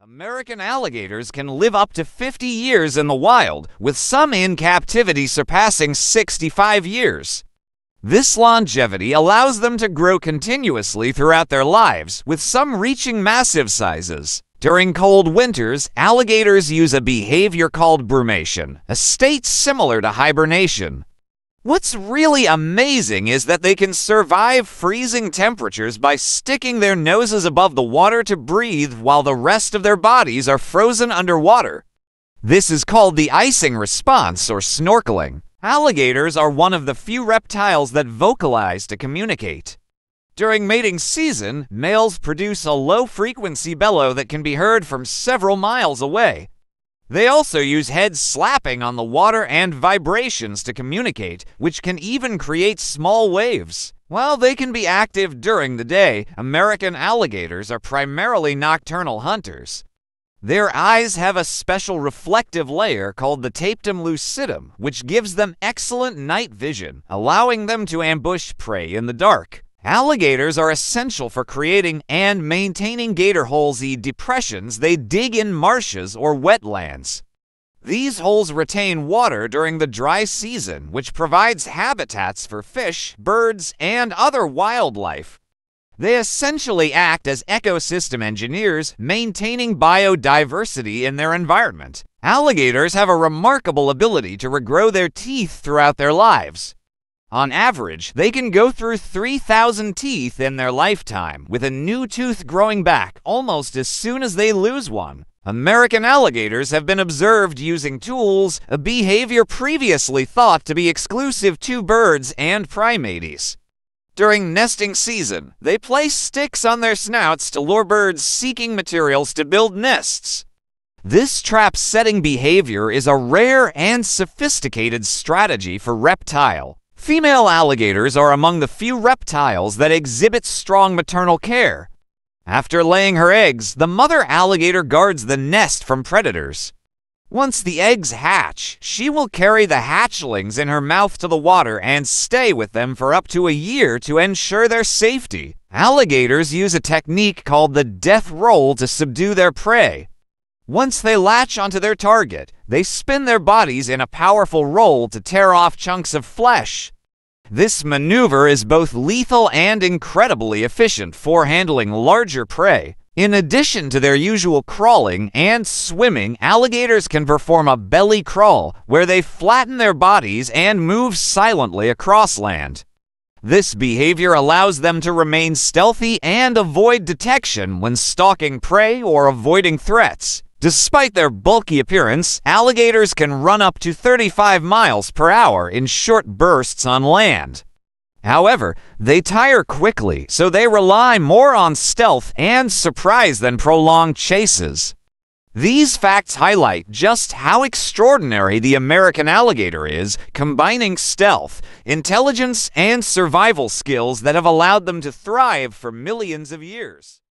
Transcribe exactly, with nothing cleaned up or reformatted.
American alligators can live up to fifty years in the wild, with some in captivity surpassing sixty-five years. This longevity allows them to grow continuously throughout their lives, with some reaching massive sizes. During cold winters, alligators use a behavior called brumation, a state similar to hibernation. What's really amazing is that they can survive freezing temperatures by sticking their noses above the water to breathe while the rest of their bodies are frozen underwater. This is called the icing response or snorkeling. Alligators are one of the few reptiles that vocalize to communicate. During mating season, males produce a low-frequency bellow that can be heard from several miles away. They also use head slapping on the water and vibrations to communicate, which can even create small waves. While they can be active during the day, American alligators are primarily nocturnal hunters. Their eyes have a special reflective layer called the tapetum lucidum, which gives them excellent night vision, allowing them to ambush prey in the dark. Alligators are essential for creating and maintaining gator holes-y depressions they dig in marshes or wetlands. These holes retain water during the dry season, which provides habitats for fish, birds, and other wildlife. They essentially act as ecosystem engineers, maintaining biodiversity in their environment. Alligators have a remarkable ability to regrow their teeth throughout their lives. On average, they can go through three thousand teeth in their lifetime, with a new tooth growing back almost as soon as they lose one. American alligators have been observed using tools, a behavior previously thought to be exclusive to birds and primates. During nesting season, they place sticks on their snouts to lure birds seeking materials to build nests. This trap-setting behavior is a rare and sophisticated strategy for reptile. Female alligators are among the few reptiles that exhibit strong maternal care. After laying her eggs, the mother alligator guards the nest from predators. Once the eggs hatch, she will carry the hatchlings in her mouth to the water and stay with them for up to a year to ensure their safety. Alligators use a technique called the death roll to subdue their prey. Once they latch onto their target, they spin their bodies in a powerful roll to tear off chunks of flesh. This maneuver is both lethal and incredibly efficient for handling larger prey. In addition to their usual crawling and swimming, alligators can perform a belly crawl, where they flatten their bodies and move silently across land. This behavior allows them to remain stealthy and avoid detection when stalking prey or avoiding threats. Despite their bulky appearance, alligators can run up to thirty-five miles per hour in short bursts on land. However, they tire quickly, so they rely more on stealth and surprise than prolonged chases. These facts highlight just how extraordinary the American alligator is, combining stealth, intelligence, and survival skills that have allowed them to thrive for millions of years.